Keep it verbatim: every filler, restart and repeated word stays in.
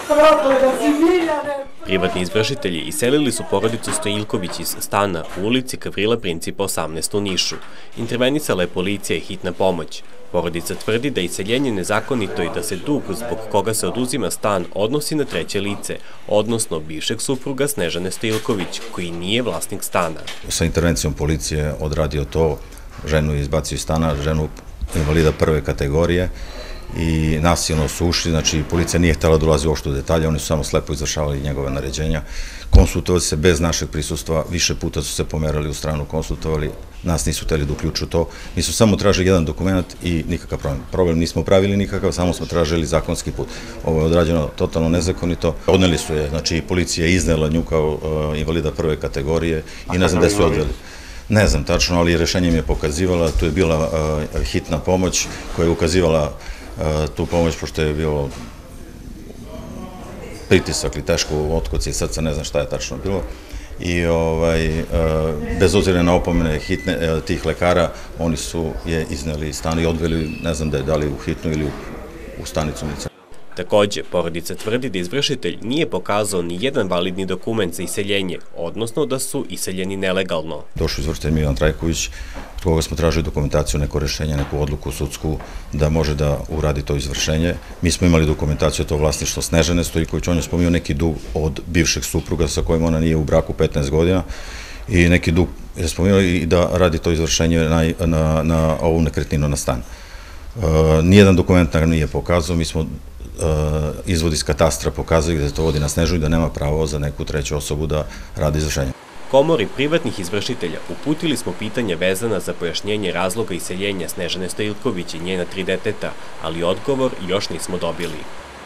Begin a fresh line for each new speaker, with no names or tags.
Privatni izvršitelji iselili su porodicu Stojiljković iz stana u ulici Gavrila Principa osamnaest u Nišu. Intervenisala je policija i hitna pomoć. Porodica tvrdi da je iseljenje nezakonito i da se dug zbog koga se oduzima stan odnosi na treće lice, odnosno bivšeg supruga Snežane Stojiljković, koji nije vlasnik stana.
Sa intervencijom policije odradio to, ženu izbacio iz stana, ženu invalida prve kategorije, i nasilno su ušli, znači policija nije htjela da ulazi uopšte u detalje, oni su samo slepo izvršavali njegove naređenja, konsultovali se bez našeg prisustva, više puta su se pomerali u stranu, konsultovali, nas nisu htjeli da uključu to, mi su samo tražili jedan dokument i nikakav problem. Problem nismo pravili nikakav, samo smo tražili zakonski put. Ovo je odrađeno totalno nezakonito. Odneli su je, znači policija je iznela nju kao invalida prve kategorije i ne znam gde su odveli. Ne znam tačno, ali rešenje mi je pokazivala, tu je bila hitna pomoć koja je ukazivala tu pomoć, pošto je bilo pritisak ili teško otkuci srca, ne znam šta je tačno bilo. I bez obzira na opomene tih lekara, oni su je izneli iz stana i odveli, ne znam da je dali u hitnu ili u stanicu.
Takođe, porodica tvrdi da izvršitelj nije pokazao ni jedan validni dokument za iseljenje, odnosno da su iseljeni nelegalno.
Došao izvršitelj Milan Trajković, od koga smo tražili dokumentaciju, neko rešenje, neku odluku sudsku, da može da uradi to izvršenje. Mi smo imali dokumentaciju, to vlasništvo Snežane Stojiljković, on je spomenuo neki dug od bivšeg supruga sa kojim ona nije u braku petnaest godina i neki dug je spomenuo i da radi to izvršenje na ovu nekretninu, na stan. Nijedan dokument nam nije pokazao, mi smo izvod iz katastra pokazali da se to vodi na Snežu i da nema pravo za neku treću osobu da radi izvršenje.
Komori privatnih izvršitelja uputili smo pitanja vezana za pojašnjenje razloga iseljenja Snežane Stojiljković i njena tri deteta, ali odgovor još nismo dobili.